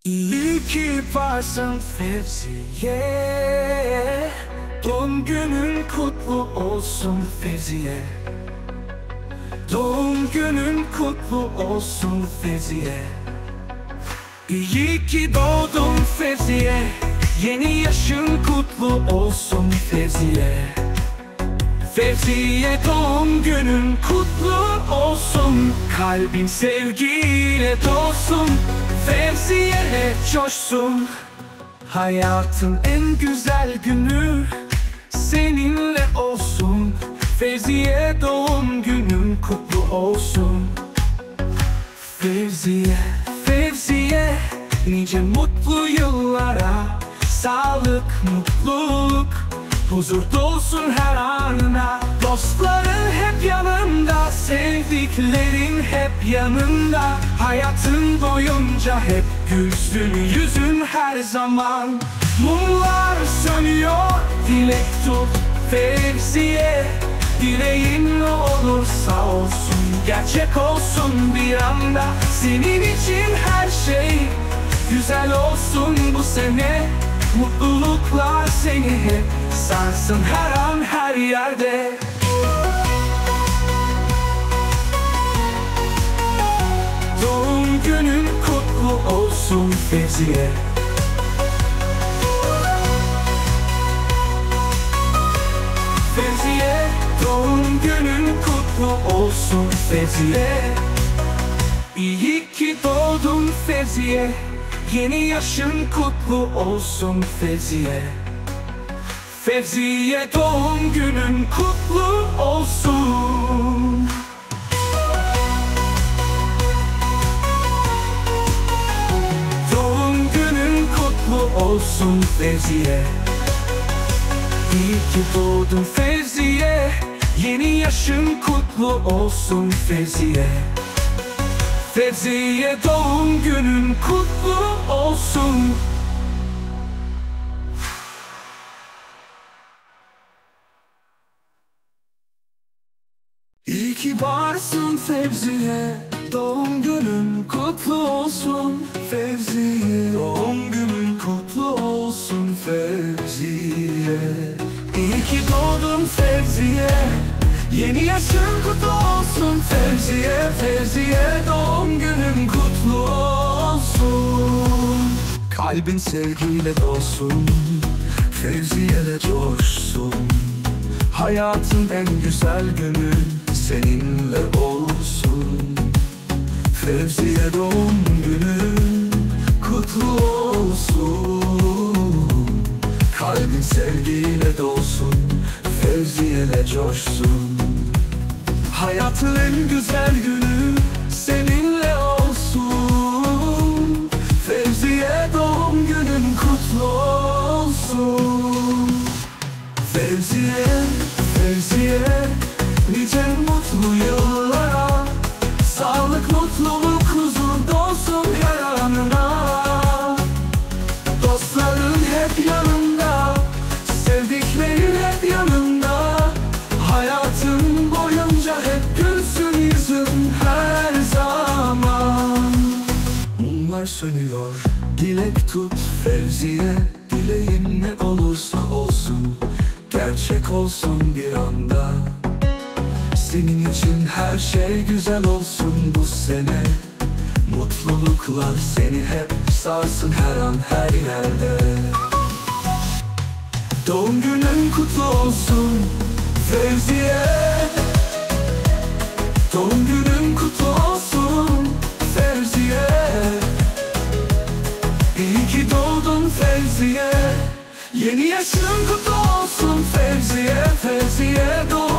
İyi ki varsın Fevziye. Doğum günün kutlu olsun Fevziye. Doğum günün kutlu olsun Fevziye. İyi ki doğdun Fevziye. Yeni yaşın kutlu olsun Fevziye. Fevziye doğum günün kutlu olsun. Kalbin sevgiyle dolsun. Fevziye coşsun. Hayatın en güzel günü seninle olsun. Fevziye doğum günün kutlu olsun. Fevziye, Fevziye, nice mutlu yıllara. Sağlık, mutluluk, huzur dolsun her anına. Dostların hep yanında, sevdiklerin hep yanında. Hayatın boyunca hep gülsün yüzün her zaman. Mumlar sönüyor, dilek tut Fevziye. Dileğin ne olursa olsun, gerçek olsun bir anda. Senin için her şey güzel olsun bu sene. Mutluluklar seni hep sarsın her an her yerde. Doğum günün kutlu olsun Fevziye. Fevziye, doğum günün kutlu olsun Fevziye. İyi ki doğdun Fevziye. Yeni yaşın kutlu olsun Fevziye. Fevziye doğum günün kutlu olsun. Doğum günün kutlu olsun Fevziye. İyi ki doğdun Fevziye. Yeni yaşın kutlu olsun Fevziye. Fevziye doğum günün kutlu olsun. İyi ki varsın Fevziye. Doğum günün kutlu olsun Fevziye. Doğum günün kutlu olsun Fevziye. İyi ki doğdun Fevziye. Yeni yaşın kutlu olsun Fevziye. Fevziye doğum günün kutlu olsun. Kalbin sevgiyle dolsun. Fevziye'de coşsun. Hayatın en güzel günü seninle olsun. Fevziye doğum günün kutlu olsun. Kalbin sevgiyle dolsun. Fevziye'de coşsun. Hayatın en güzel günü seninle olsun. Fevziye doğum günün kutlu olsun. Fevziye, Fevziye, nice mutlu yıllara. Sağlık, mutluluk, huzur dolsun her anına. Dostların hep yanında, sevdiklerin hep yanında. Hayatın boyunca hep gülsün yüzün her zaman. Mumlar sönüyor, dilek tut Fevziye. Dileğin ne olursa olsun, gerçek olsun bir anda. Senin için her şey güzel olsun bu sene. Mutluluklar seni hep sarsın her an her yerde. Doğum günün kutlu olsun Fevziye. Doğum günün kutlu olsun Fevziye. İyi ki doğdun Fevziye. Yeni yaşın kutlu olsun Fevziye. Fevziye doğum